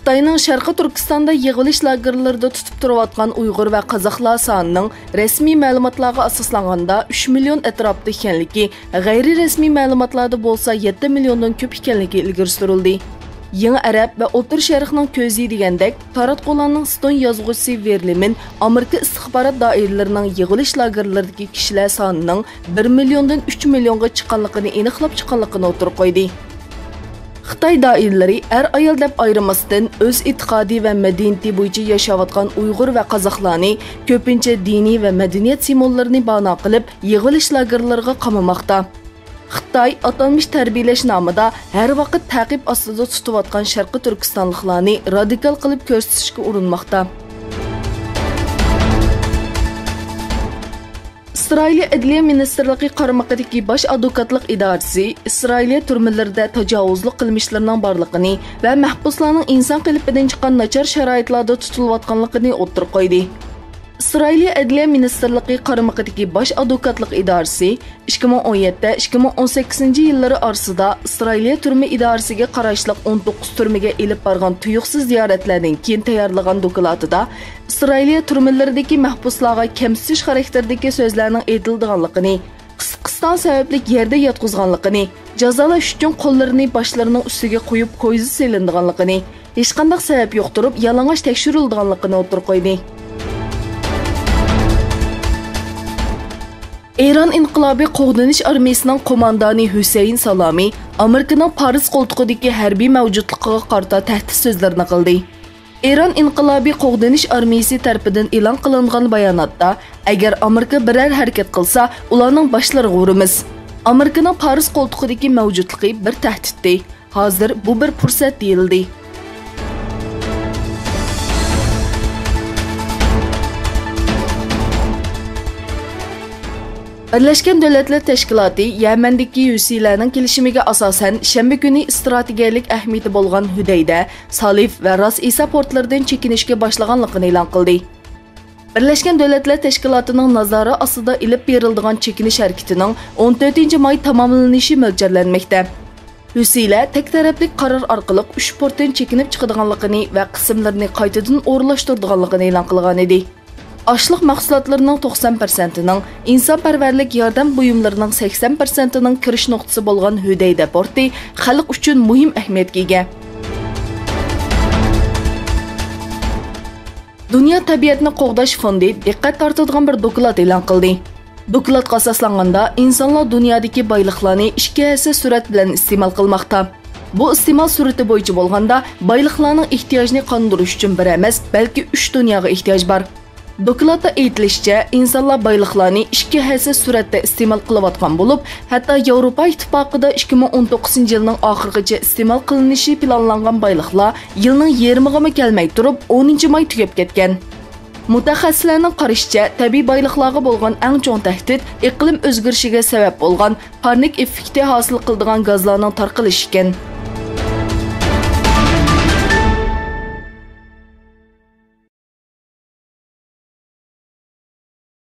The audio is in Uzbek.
Xitayning Sharqi Turkistonda yig'ilish lagerlarida tutib turayotgan Uyg'ur va qozoqlar sonining rasmiy ma'lumotlarga asoslanganda 3 million atrofida ekanligi, g'ayri rasmiy ma'lumotlarda bo'lsa 7 milliondan ko'p ekanligi ilgari surildi. Yangi Arab va O'rta Sharqning ko'zi degandek, taratqularning ston yozg'uchisi Verlimin Amerika istixborot doiralarining yig'ilish lagerlaridagi kishilar sonining 1 milliondan 3 millionga chiqqanligini aniqlab chiqqanligini o'tirib qo'ydi. Xitoy doiralari ayol deb ayirmasdan o'z e'tiqodi va madaniyati bo'yicha yashayotgan Uyg'ur va qozoqlarni ko'pincha diniy va madaniyat simvollarini bano qilib yig'ilish lagerlariga qamamoqda. Xitoy atalmish tarbiyalash nomida har vaqt ta'qib ostida tutayotgan Sharqi Turkistonliklarni radikal qilib ko'rsatishga urinmoqda. İsrailiya Adliya Ministerligi qaramog'idagi bosh advokatlik idorasi Isroiliya turmalarida tajovuzlik qilmishlarining borligini va mahbuslarning inson qilipidan chiqqan nachar sharoitlarda tutilayotganligini o'tirib qo'ydi. Isroiliya Adliya Ministerligi qaramog'idagi bosh advokatlik idorasi 2017-2018 yillari orasida Isroiliya turma idorasiga qarashli 19 turmaga elib borgan tuyuqsiz ziyoratlardan keyin tayyorlagan dokladida Isroiliya turmalaridagi mahbuslarga kamsitish xarakterdagi so'zlarning aytilganligini, qisqiston sababli yerda yotqizganligini, jazolash uchun qo'llarini boshlarining ustiga qo'yib ko'yzi selinganligini, hech qanday sabab yo'q turib yalang'och tekshirilganligini o'tirib qo'ydi. İran İnqilobiy Qo'g'danish armiyasining qo'mondoni Husayn Salami Amerikaning Paris qo'ltig'idagi harbiy mavjudligiga qarata tahdid so'zlarini qildi. İran İnqilobiy Qo'g'danish armiyasi tarafidan e'lon qilingan bayonotda, agar Amerika biror harakat qilsa, ularning boshlariga uramiz. Amerikaning Paris qo'ltig'idagi mavjudligi bir tahdiddir. Hozir bu bir fursat deyildi. Birleşken Devletler Teşkilatı Yemendeki Hüsilerinin kelişimiga asasen şembe günü strategiyalik ahmiyeti bolgan Hudayda, Salif ve Ras İsa portlardan çekinişke başlaganlıqını e'lon qildi. Birleşken Devletler Teşkilatı'nın nazarı asıda ilip berildiğen çekiniş hareketinin 14 may tamamlanışı mo'ljallanmoqda. Hüsiler tek taraflik karar arqılıq 3 portdan çekinip çıqadiganlıqını ve qismlarini qaytadan o'rinlashtirdiganligini e'lon qilgan edi. Açlıq mahsulotlarının 90%'ning, insonparvarlik yordam buyumlarining 80%'ning kirish nuqtasi bo'lgan Hudayda porti xalq uchun muhim ahamiyatga ega. Dunyo tabiatni qo'g'dash fondi diqqat tortadigan bir doklad e'lon qildi. Dokladga asoslanganda, insonlar dunyodagi boyliqlarni 2 hassa surat bilan iste'mol qilmoqda. Bu iste'mol surati bo'yicha bo'lganda, boyliqlarning ehtiyojini qondirish uchun bir emas, balki 3 dunyoga ehtiyoj bor. Dokladda aytilishicha, insonlar boyliqlarni 2 hassa suratda iste'mol qilayotgan bo'lib, hatto Yevropa ittifoqida 2019 yilning oxirigacha iste'mol qilinishi planlangan boyliqlar yilning yarmiga kelmay turib 10 may tugab ketgan. Mutaxassislarning qarashicha, tabiiy boyliqlarga bo'lgan eng chong tahdid iqlim o'zgarishiga sabab bo'lgan parnik effekti hosil qiladigan gazlarning tarqalishi ekan.